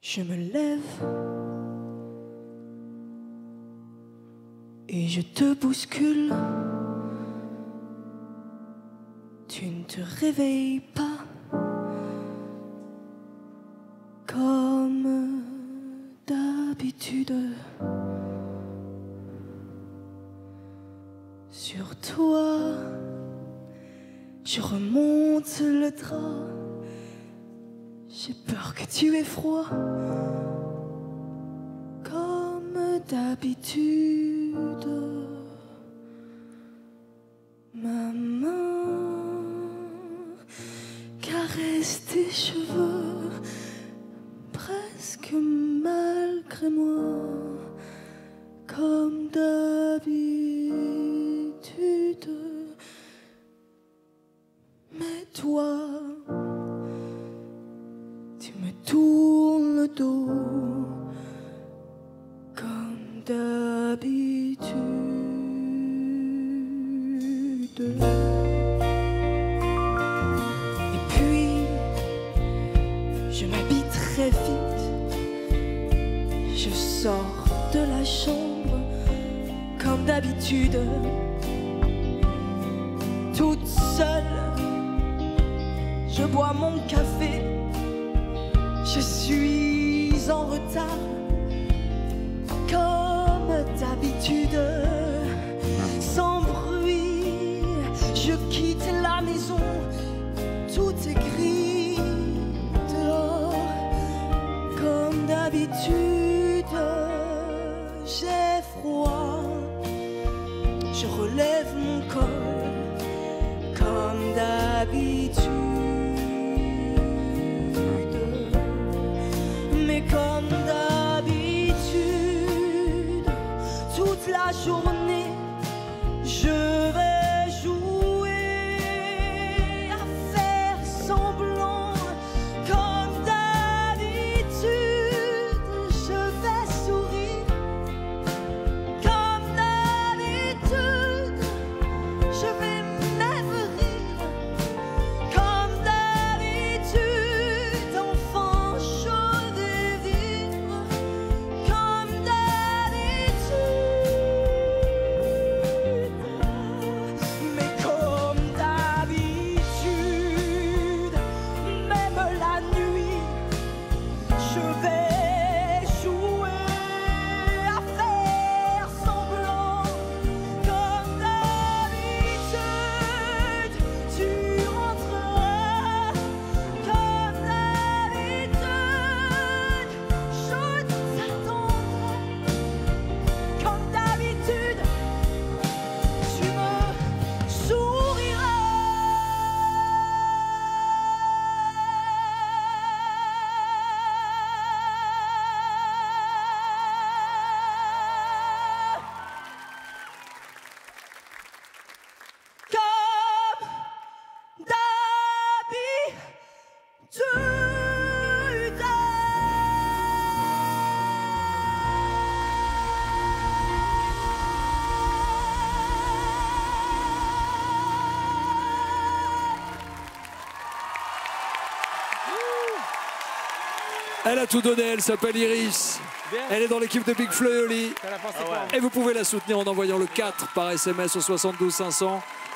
Je me lève et je te bouscule. Tu ne te réveilles pas comme d'habitude. Sur toi, je remonte le drap. J'ai peur que tu aies froid, comme d'habitude. Ma main caresse tes cheveux, presque malgré moi, comme d'habitude. Mais toi, tu me tournes le dos comme d'habitude. Et puis, je m'habille très vite. Je sors de la chambre comme d'habitude. Toute seule, je bois mon café. Je suis en retard, comme d'habitude. Sans bruit, je quitte la maison. Tout est gris dehors, comme d'habitude. J'ai froid, je relève mon col, comme d'habitude. Comme d'habitude, toute la journée, je vais jouer à faire semblant. Comme d'habitude, je vais sourire. Comme d'habitude, je vais même rire. Comme d'habitude, enfant chaud. Elle a tout donné, elle s'appelle Iris. Elle est dans l'équipe de Big Flo et Oli. Et vous pouvez la soutenir en envoyant le 4 par SMS au 72 500.